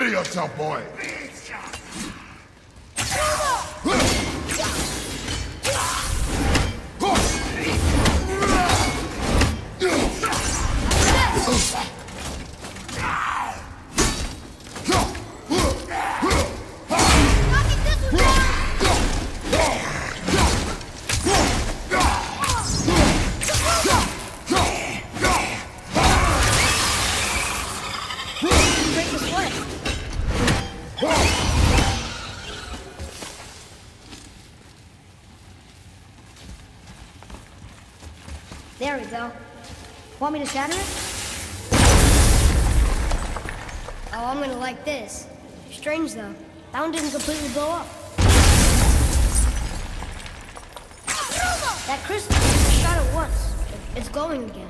Steady yourself, boy! There we go. Want me to shatter it? Oh, I'm gonna like this. Strange though. That one didn't completely blow up. That crystal, I shot it once. It's glowing again.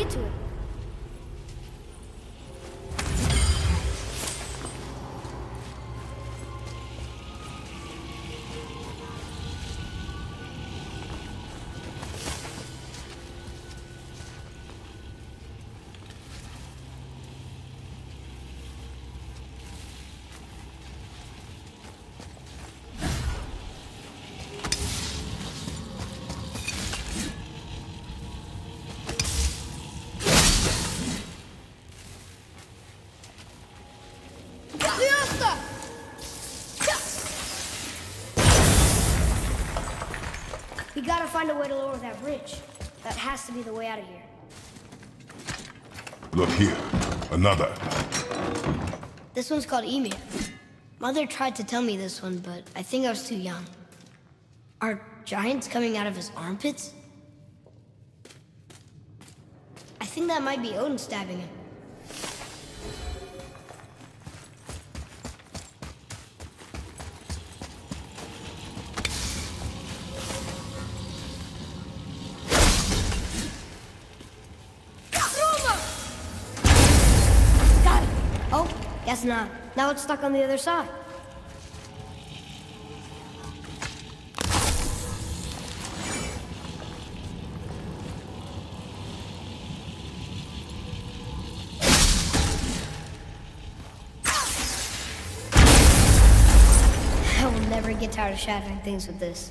get to it. We gotta find a way to lower that bridge. That has to be the way out of here. Look here. Another. This one's called Ymir. Mother tried to tell me this one, but I think I was too young. Are giants coming out of his armpits? I think that might be Odin stabbing him. Guess not. Now it's stuck on the other side. I will never get tired of shattering things with this.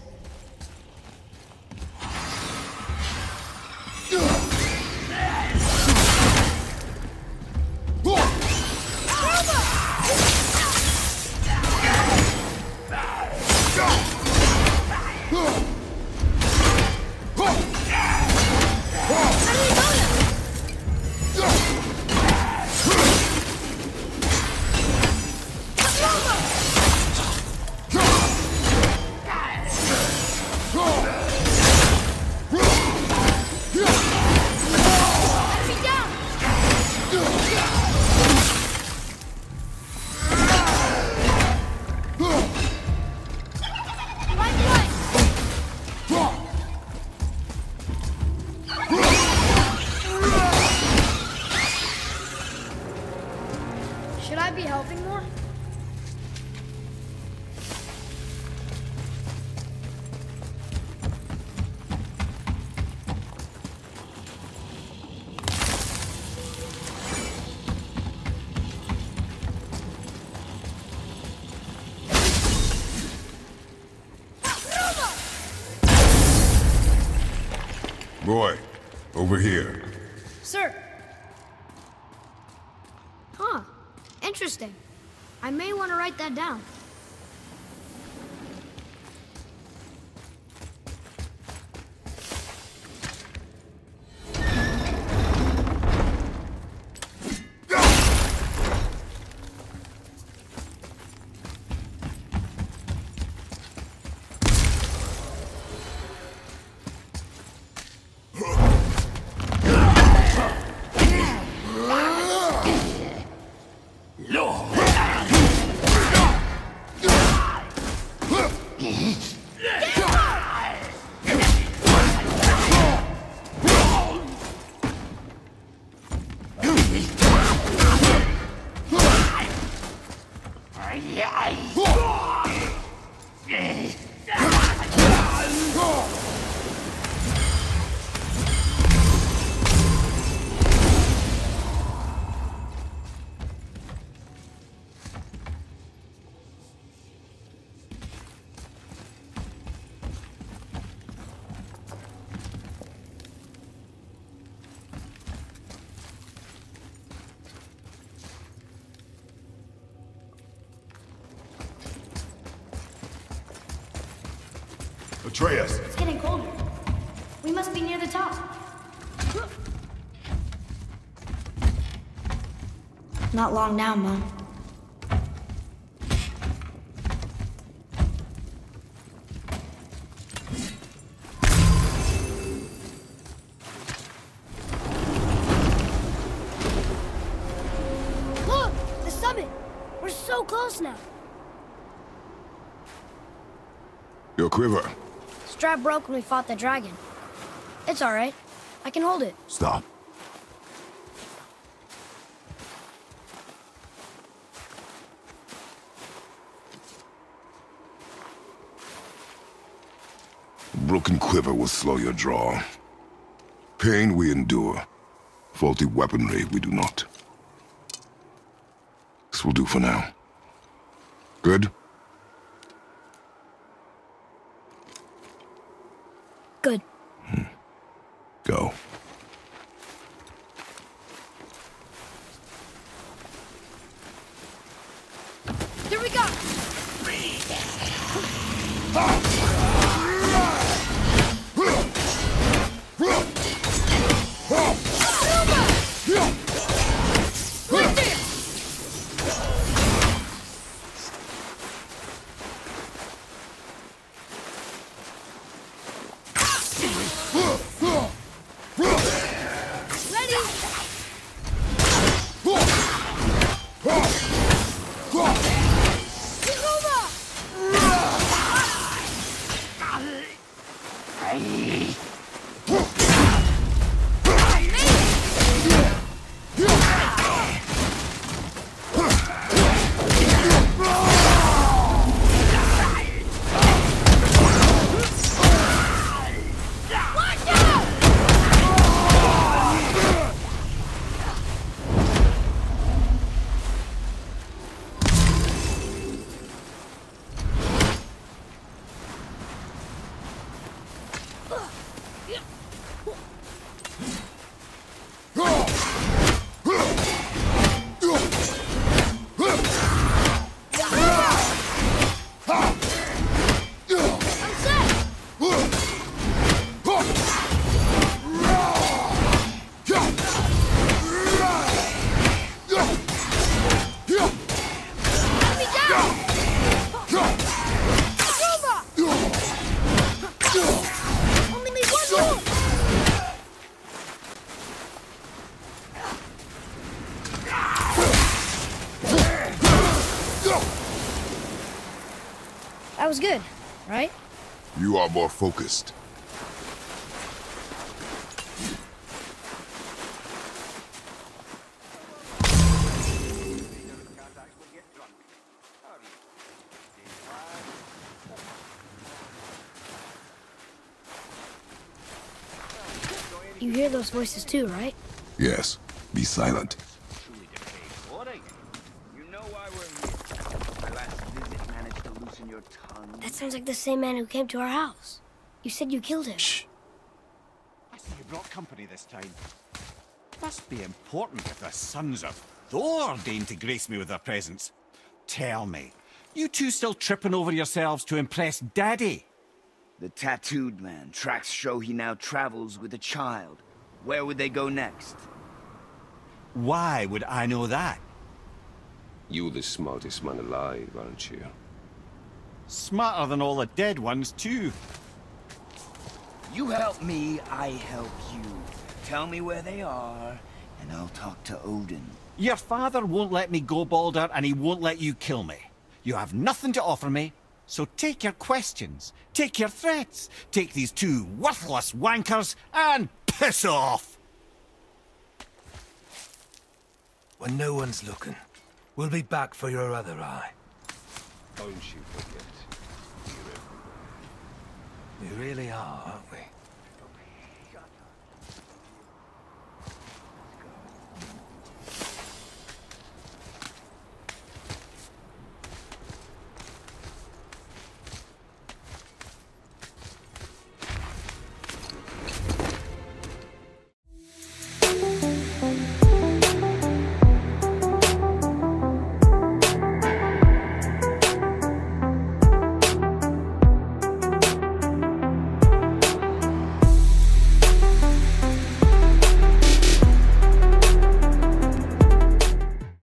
Should I be helping more? Boy, over here. Sir. Huh. Interesting. I may want to write that down. Atreus! It's getting colder. We must be near the top. Not long now, Mom. Look! The summit! We're so close now. Your quiver. Strap broke when we fought the dragon. It's all right. I can hold it. Stop. broken quiver will slow your draw. Pain we endure. Faulty weaponry we do not. This will do for now. Good? Good. Go. Here we go! That was good, right? You are more focused. You hear those voices too, right? Yes. Be silent. That sounds like the same man who came to our house. You said you killed him. Shh. I see you brought company this time. Must be important if the sons of Thor deign to grace me with their presence. Tell me, you two still tripping over yourselves to impress Daddy? The tattooed man. Tracks show he now travels with a child. Where would they go next? Why would I know that? You're the smartest man alive, aren't you? Smarter than all the dead ones, too. You help me, I help you. Tell me where they are, and I'll talk to Odin. Your father won't let me go, Balder, and he won't let you kill me. You have nothing to offer me, so take your questions, take your threats, take these two worthless wankers, and piss off! When no one's looking, we'll be back for your other eye. Don't you forget. We really are, aren't we?